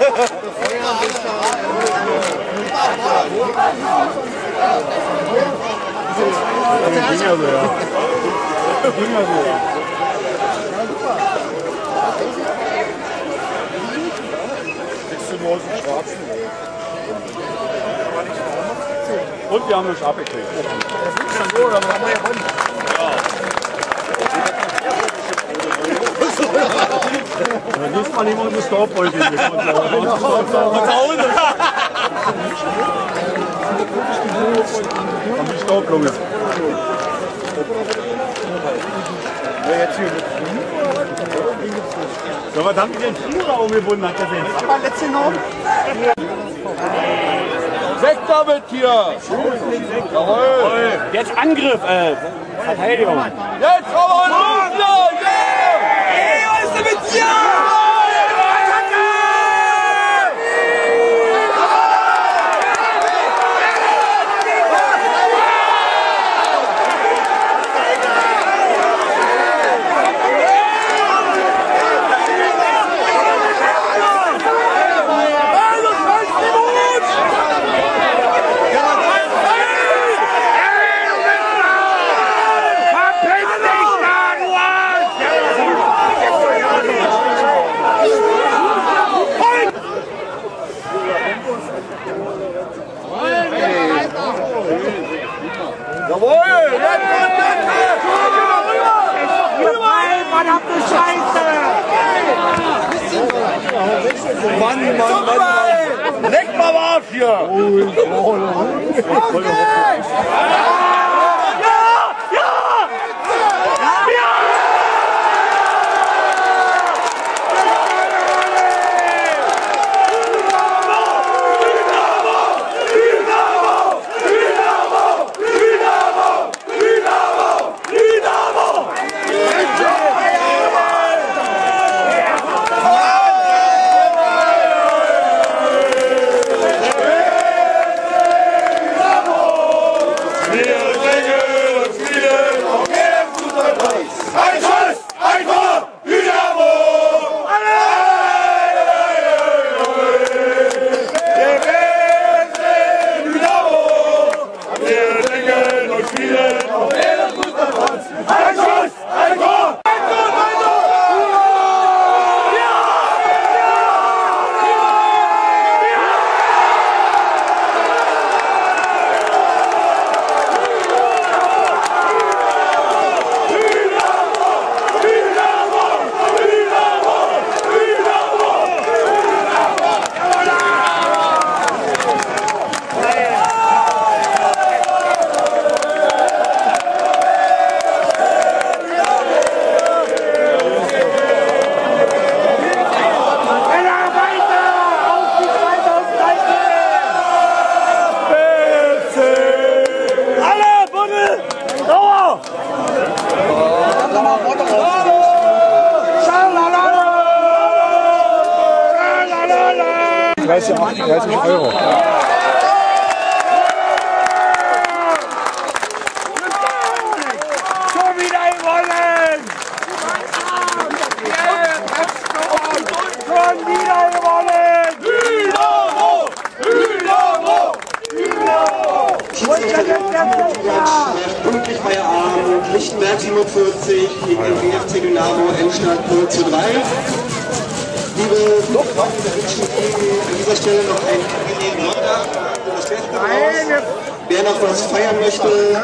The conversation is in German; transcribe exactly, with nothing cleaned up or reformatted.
Und wir haben uns abgekriegt. Dann liest man immer unsere Staubbeutel. Und die Staublunge. So, was haben die denn früher umgebunden? Hat der den Papa letzte noch? Weg damit hier! Jawohl! Jetzt Angriff, äh, Verteidigung. Jetzt aber los! Ja! Ey, was ist denn mit dir? Jawohl! Verdammte Scheiße! Mann, Mann, Mann! Leck mal was hier! dreißig Euro. So wieder gewonnen! Schon wieder gewonnen! Dynamo! Dynamo! Dynamo! Pünktlich Feierabend, Lichtenberg siebenundvierzig gegen den G F C Dynamo, Endstand null zu drei. Liebe Freunde der München, an dieser Stelle noch einen angenehmen Sonntag. Wer noch was feiern möchte,